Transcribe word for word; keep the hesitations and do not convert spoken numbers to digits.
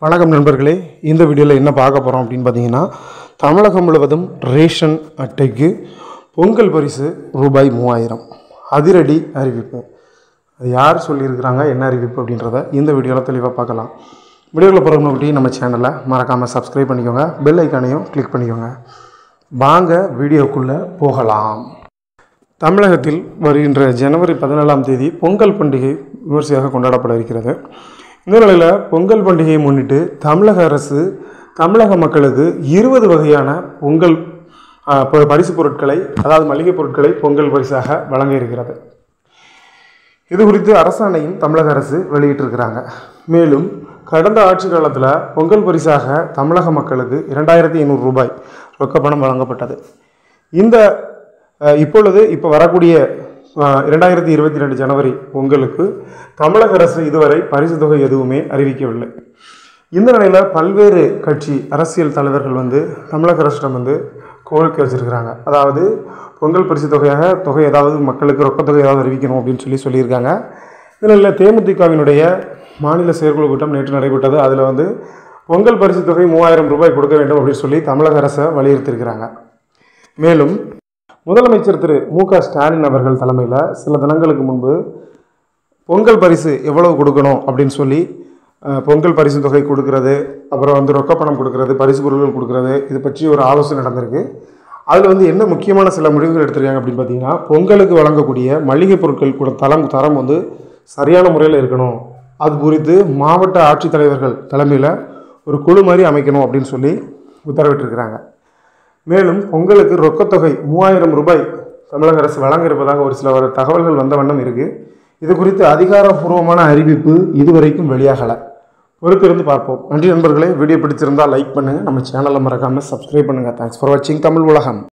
வணக்கம் நண்பர்களே, இந்த வீடியோவில் என்ன பார்க்க போகிறோம் அப்படின்னு பார்த்தீங்கன்னா, தமிழகம் முழுவதும் ரேஷன் அட்டைக்கு பொங்கல் பரிசு ரூபாய் மூவாயிரம் அதிரடி அறிவிப்பு. அது யார் சொல்லியிருக்கிறாங்க, என்ன அறிவிப்பு அப்படின்றத இந்த வீடியோவில் தெளிவாக பார்க்கலாம். வீடியோவில் போகிற முன்னாடி நம்ம சேனலை மறக்காமல் சப்ஸ்கிரைப் பண்ணிக்கோங்க, பெல் ஐக்கானையும் கிளிக் பண்ணிக்கோங்க. வாங்க வீடியோக்குள்ளே போகலாம். தமிழகத்தில் வருகின்ற ஜனவரி பதினேழாம் தேதி பொங்கல் பண்டிகை விமர்சையாக கொண்டாடப்பட இருக்கிறது. இந்த நிலையில் பொங்கல் பண்டிகையை முன்னிட்டு தமிழக அரசு தமிழக மக்களுக்கு இருபது வகையான பொங்கல் பரிசு பொருட்களை, அதாவது மளிகை பொருட்களை பொங்கல் பரிசாக வழங்க இருக்கிறது. இது குறித்து அரசாணையும் தமிழக அரசு வெளியிட்டிருக்கிறாங்க. மேலும் கடந்த ஆட்சி காலத்தில் பொங்கல் பரிசாக தமிழக மக்களுக்கு இரண்டாயிரத்தி ஐநூறு ரூபாய் ரொக்கப்பணம் வழங்கப்பட்டது. இந்த இப்பொழுது இப்போ வரக்கூடிய இரண்டாயிரத்தி இருபத்தி ரெண்டு ஜனவரி பொங்கலுக்கு தமிழக அரசு இதுவரை பரிசு தொகை எதுவுமே அறிவிக்கவில்லை. இந்த நிலையில் பல்வேறு கட்சி அரசியல் தலைவர்கள் வந்து தமிழக அரசிடம் வந்து கோரிக்கை வச்சுருக்கிறாங்க. அதாவது பொங்கல் பரிசு தொகையாக தொகை ஏதாவது மக்களுக்கு ரொக்கத்தொகை ஏதாவது அறிவிக்கணும் அப்படின்னு சொல்லி சொல்லியிருக்காங்க. இதில் தேமுதிகவினுடைய மாநில செயற்குழு கூட்டம் நேற்று நடைபெற்றது. அதில் வந்து பொங்கல் பரிசு தொகை மூவாயிரம் ரூபாய் கொடுக்க வேண்டும் அப்படின்னு சொல்லி தமிழக அரசை வலியுறுத்தியிருக்கிறாங்க. மேலும் முதலமைச்சர் திரு மு க ஸ்டாலின் அவர்கள் தலைமையில் சில தினங்களுக்கு முன்பு பொங்கல் பரிசு எவ்வளவு கொடுக்கணும் அப்படின்னு சொல்லி பொங்கல் பரிசு தொகை கொடுக்கறது, அப்புறம் வந்து ரொக்கப்பணம் கொடுக்கறது, பரிசு பொருட்கள் கொடுக்கறது, இது பற்றி ஒரு ஆலோசனை நடந்திருக்கு. அதில் வந்து என்ன முக்கியமான சில முடிவுகள் எடுத்திருக்காங்க அப்படின்னு பார்த்தீங்கன்னா, பொங்கலுக்கு வழங்கக்கூடிய மளிகை பொருட்கள் கூட தரம் தரம் வந்து சரியான முறையில் இருக்கணும். அது குறித்து மாவட்ட ஆட்சித்தலைவர்கள் தலைமையில் ஒரு குழு மாதிரி அமைக்கணும் அப்படின்னு சொல்லி உத்தரவிட்டிருக்கிறாங்க. மேலும் பொங்கலுக்கு ரொக்கத்தொகை மூவாயிரம் ரூபாய் தமிழக அரசு வழங்க இருப்பதாக ஒரு சில தகவல்கள் வந்த வண்ணம் இருக்குது. இது குறித்து அதிகாரப்பூர்வமான அறிவிப்பு இதுவரைக்கும் வெளியாகலை. பொறுத்திருந்து பார்ப்போம். நன்றி நண்பர்களே. வீடியோ பிடிச்சிருந்தால் லைக் பண்ணுங்கள், நம்ம சேனலை மறக்காமல் சப்ஸ்கிரைப் பண்ணுங்கள். தேங்க்ஸ் ஃபார் வாட்சிங் தமிழ் உலகம்.